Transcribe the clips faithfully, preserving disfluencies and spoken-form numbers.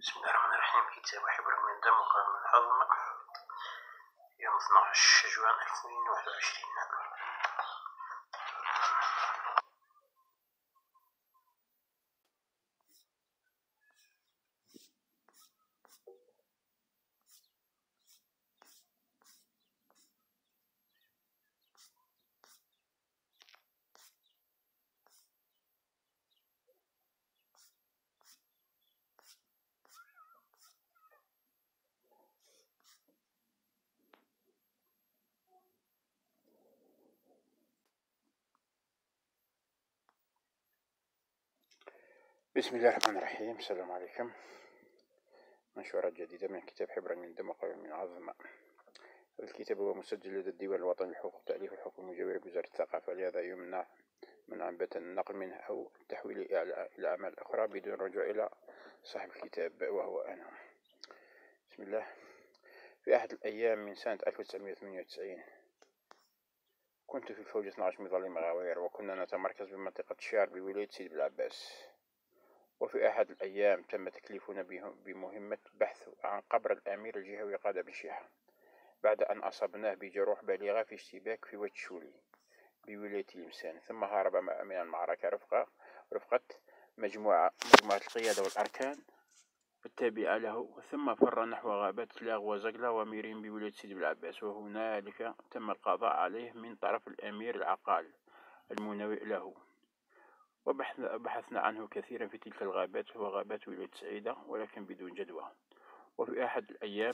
بسم الله الرحمن الرحيم. كتاب حبر من دم وقلم من حضن، يوم اثني عشر شجوان ألف وواحد وعشرين. بسم الله الرحمن الرحيم. السلام عليكم. منشورات جديدة من كتاب حبر من دم وقلم من عظم. الكتاب هو مسجل لدى الديوان الوطني للحقوق التأليف والحقوق المجاورة بوزارة الثقافة، لهذا يمنع منع النقل منه أو تحويله إلى أعمال أخرى بدون رجوع إلى صاحب الكتاب وهو أنا. بسم الله. في أحد الأيام من سنة ألف وتسعمائة وثمانية وتسعين كنت في الفوج اثني عشر مظلم غاوير، وكنا نتمركز بمنطقة شار بولاية سيدي بالعباس. وفي أحد الأيام تم تكليفنا بمهمة بحث عن قبر الأمير الجهوي قادة بن شيحة، بعد أن أصبناه بجروح بالغة في اشتباك في واد شولي بولاية تلمسان، ثم هرب من المعركة رفقة رفقة مجموعة مجموعة القيادة والأركان التابعة له، ثم فر نحو غابات لاغ وزقلة وميرين بولاية سيدي بالعباس، وهنالك تم القضاء عليه من طرف الأمير العقال المناوئ له. وبحثنا عنه كثيرا في تلك الغابات وغابات ولاية سعيدة، ولكن بدون جدوى. وفي أحد الأيام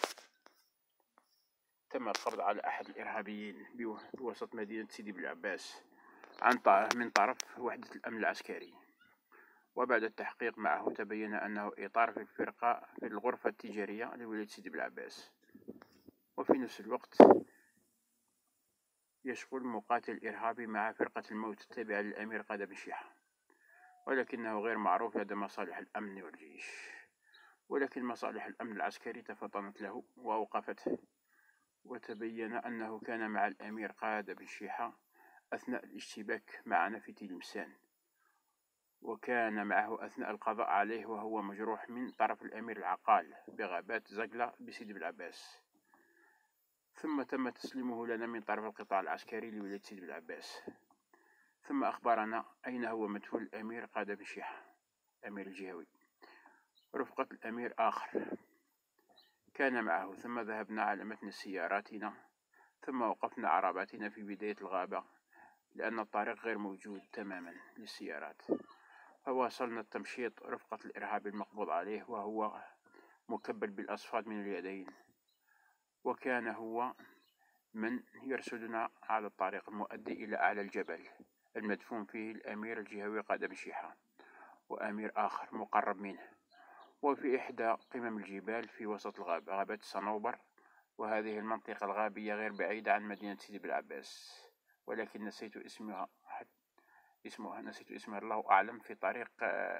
تم القبض على أحد الإرهابيين بوسط مدينة سيدي بالعباس عن من طرف وحدة الأمن العسكري، وبعد التحقيق معه تبين أنه إطار في الفرقة في الغرفة التجارية لولاية سيدي بالعباس، وفي نفس الوقت يشغل مقاتل إرهابي مع فرقة الموت التابعة للأمير قادة بن شيحة، ولكنه غير معروف لدى مصالح الأمن والجيش. ولكن مصالح الأمن العسكري تفطنت له وأوقفته، وتبين أنه كان مع الأمير قادة بن شيحة أثناء الاشتباك معنا في تلمسان، وكان معه أثناء القضاء عليه وهو مجروح من طرف الأمير العقال بغابات زقلة بسيدي بالعباس. ثم تم تسليمه لنا من طرف القطاع العسكري لولاية سيدي بالعباس. ثم أخبرنا أين هو مدفون الأمير قادة بن شيحة أمير الجهوي. رفقة الأمير آخر كان معه. ثم ذهبنا على متن سياراتنا، ثم وقفنا عرباتنا في بداية الغابة لأن الطريق غير موجود تماما للسيارات، فواصلنا التمشيط رفقة الإرهاب المقبوض عليه وهو مكبل بالأصفاد من اليدين، وكان هو من يرصدنا على الطريق المؤدي إلى أعلى الجبل المدفون فيه الأمير الجهوي قادة بن شيحة وأمير آخر مقرب منه، وفي إحدى قمم الجبال في وسط الغابة غابة الصنوبر. وهذه المنطقة الغابية غير بعيدة عن مدينة سيدي بالعباس، ولكن نسيت اسمها اسمها نسيت اسمها الله أعلم في طريق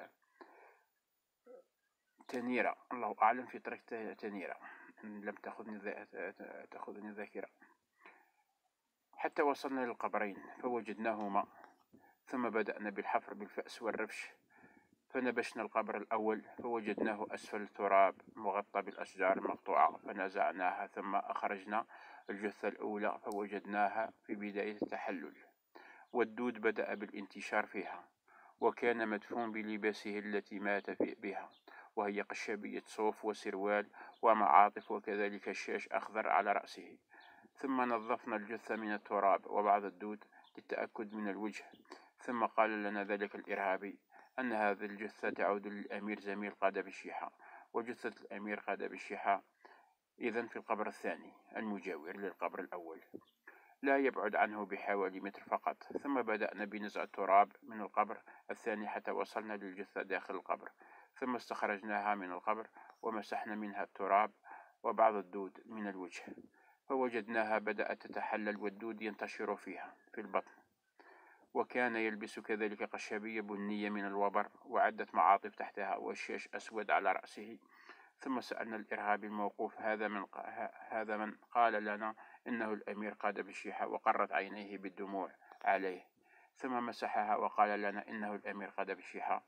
تنيرة الله أعلم في طريق تنيرة، لم تأخذني تأخذني الذاكرة. حتى وصلنا للقبرين فوجدناهما، ثم بدأنا بالحفر بالفأس والرفش، فنبشنا القبر الأول فوجدناه أسفل التراب مغطى بالأشجار المقطوعة، فنزعناها، ثم أخرجنا الجثة الأولى فوجدناها في بداية التحلل، والدود بدأ بالانتشار فيها، وكان مدفون بلباسه التي مات بها، وهي قشابية صوف وسروال ومعاطف، وكذلك شاش أخضر على رأسه. ثم نظفنا الجثة من التراب وبعض الدود للتأكد من الوجه، ثم قال لنا ذلك الإرهابي أن هذه الجثة تعود للأمير زميل قادة بن شيحة، وجثة الأمير قادة بن شيحة إذن في القبر الثاني المجاور للقبر الأول، لا يبعد عنه بحوالي متر فقط. ثم بدأنا بنزع التراب من القبر الثاني حتى وصلنا للجثة داخل القبر، ثم استخرجناها من القبر ومسحنا منها التراب وبعض الدود من الوجه، فوجدناها بدأت تتحلل والدود ينتشر فيها في البطن، وكان يلبس كذلك قشابية بنية من الوبر وعدة معاطف تحتها والشاش أسود على رأسه. ثم سألنا الإرهابي الموقوف هذا من هذا من قال لنا إنه الأمير قادة بن شيحة، وقرت عينيه بالدموع عليه، ثم مسحها وقال لنا إنه الأمير قادة بن شيحة.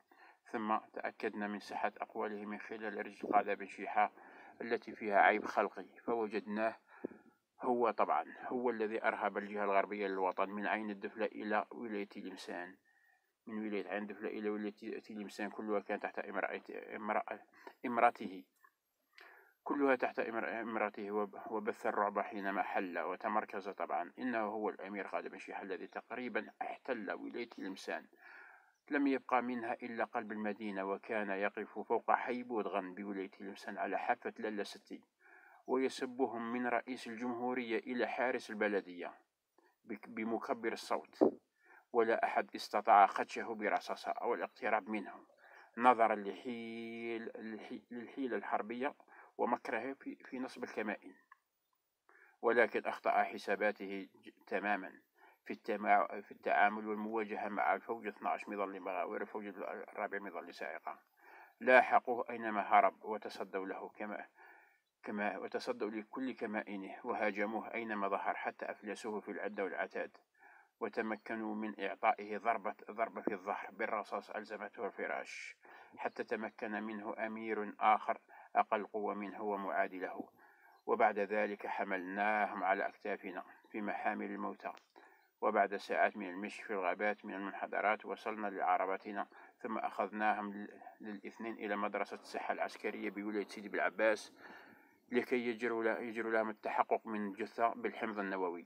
ثم تأكدنا من صحة أقواله من خلال رجل قادة بن شيحة التي فيها عيب خلقي، فوجدناه هو طبعا هو الذي أرهب الجهة الغربية للوطن من عين الدفلة إلى ولاية تلمسان، من ولاية عين الدفلة إلى ولاية تلمسان كلها كانت تحت إمرته كلها تحت إمرته وبث الرعب حينما حل وتمركز. طبعا إنه هو الأمير خالد بن شيحة الذي تقريبا احتل ولاية تلمسان، لم يبقى منها إلا قلب المدينة، وكان يقف فوق حي بودغن بولاية تلمسان على حافة لالا ستي ويسبهم من رئيس الجمهورية إلى حارس البلدية بمكبر الصوت، ولا أحد استطاع خدشه برصاصة أو الاقتراب منه نظرا للحيل للحيلة الحربية ومكره في, في نصب الكمائن. ولكن أخطأ حساباته تماما في, في التعامل والمواجهة مع الفوج اثنا عشر مظل مغاوير الفوج الرابع مظل سائقة. لاحقوه أينما هرب وتصدوا له كما كما وتصدوا لكل كمائنه وهاجموه أينما ظهر حتى أفلسوه في العدة والعتاد، وتمكنوا من إعطائه ضربة ضربة في الظهر بالرصاص ألزمته الفراش، حتى تمكن منه أمير آخر أقل قوة منه ومعادي له. وبعد ذلك حملناهم على أكتافنا في محامل الموتى، وبعد ساعات من المشي في الغابات من المنحدرات وصلنا لعربتنا، ثم أخذناهم للاثنين إلى مدرسة الصحة العسكرية بولاية سيدي بالعباس لكي يجروا يجروا لهم التحقق من الجثة بالحمض النووي.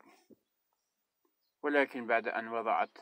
ولكن بعد أن وضعت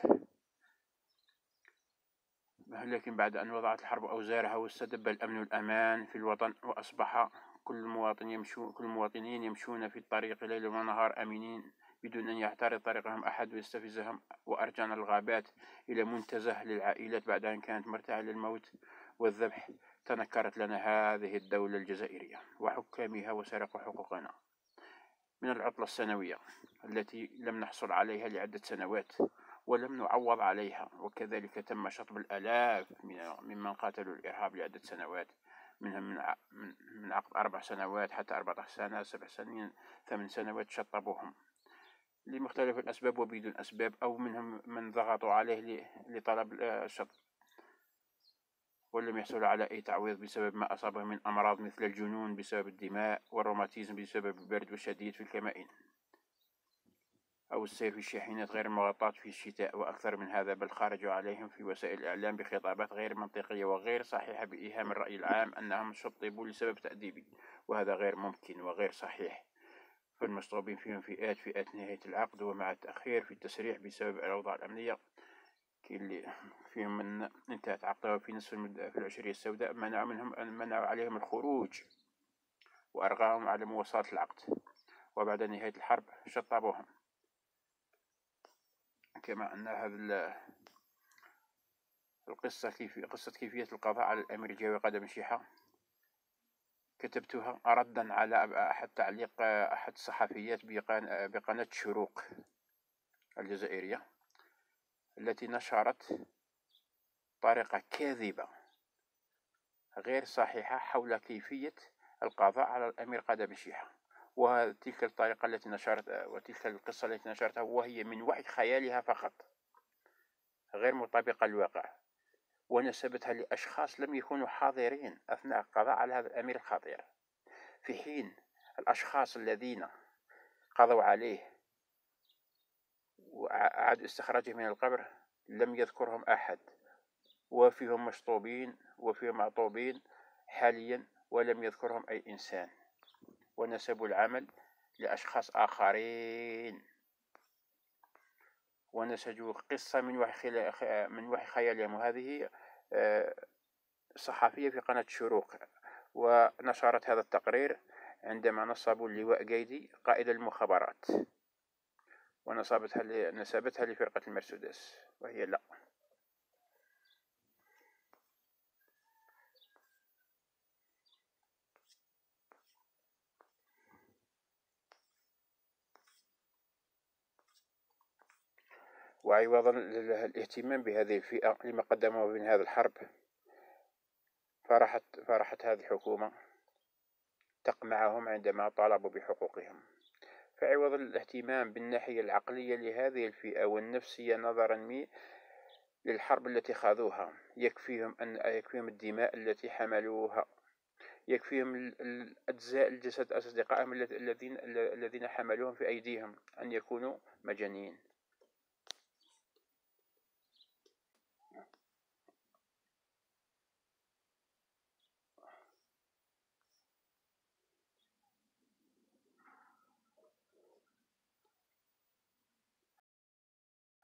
لكن بعد أن وضعت الحرب أوزارها واستدب الأمن والأمان في الوطن، وأصبح كل المواطن يمشون كل المواطنين يمشون في الطريق ليل ونهار آمنين بدون أن يعترض طريقهم أحد ويستفزهم، وأرجعنا الغابات إلى منتزه للعائلات بعد أن كانت مرتعة للموت والذبح. تنكرت لنا هذه الدولة الجزائرية وحكامها وسرقوا حقوقنا من العطلة السنوية التي لم نحصل عليها لعدة سنوات ولم نعوض عليها، وكذلك تم شطب الآلاف ممن قاتلوا الإرهاب لعدة سنوات، منهم من من عقد أربع سنوات حتى أربعة عشر سنة، سبع سنين، ثمان سنوات شطبوهم لمختلف الأسباب وبدون أسباب، أو منهم من ضغطوا عليه لطلب الشطب ولم يحصلوا على أي تعويض بسبب ما أصابه من أمراض مثل الجنون بسبب الدماء والروماتيزم بسبب البرد والشديد في الكمائن، أو السير في الشاحنات غير المغطاة في الشتاء. وأكثر من هذا، بل خرجوا عليهم في وسائل الإعلام بخطابات غير منطقية وغير صحيحة بإيهام الرأي العام أنهم شطبوا لسبب تأديبي، وهذا غير ممكن وغير صحيح. فالمصطوبين فيهم فئات فئات نهاية العقد ومع التأخير في التسريح بسبب الأوضاع الأمنية، اللي فيهم من انتهت عقدها في نصف المدة في العشرية السوداء منعوا منهم منعوا عليهم الخروج وأرغمهم على مواصلة العقد، وبعد نهاية الحرب شطبوهم. كما أن هذا القصة كيف قصة كيفية القضاء على الأمير جاوي قادة بن شيحة كتبتها ردا على أحد تعليق أحد الصحفيات بقناة شروق الجزائرية التي نشرت طريقة كاذبة غير صحيحة حول كيفية القضاء على الأمير قادة بن شيحة، وتلك الطريقة التي نشرت وتلك القصة التي نشرتها وهي من وحي خيالها فقط غير مطابقة للواقع، ونسبتها لأشخاص لم يكونوا حاضرين أثناء القضاء على هذا الأمير الخطير، في حين الأشخاص الذين قضوا عليه وأعادوا استخراجه من القبر لم يذكرهم أحد، وفيهم مشطوبين وفيهم معطوبين حاليا ولم يذكرهم أي إنسان، ونسبوا العمل لأشخاص آخرين ونسجوا قصة من وحي من وحي خيالهم. وهذه صحفية في قناة شروق، ونشرت هذا التقرير عندما نصبوا اللواء قايدي قائد المخابرات، ونسبتها نسبتها لفرقة المرسودس وهي لا. وعوضا الاهتمام بهذه الفئة لما قدموه من هذا الحرب، فرحت فرحت هذه الحكومة تقمعهم عندما طالبوا بحقوقهم. فعوض الاهتمام بالناحية العقلية لهذه الفئة والنفسية نظرا للحرب التي خاضوها، يكفيهم أن يكفيهم الدماء التي حملوها، يكفيهم الأجزاء الجسد أصدقائهم الذين الذين حملوهم في أيديهم أن يكونوا مجانين.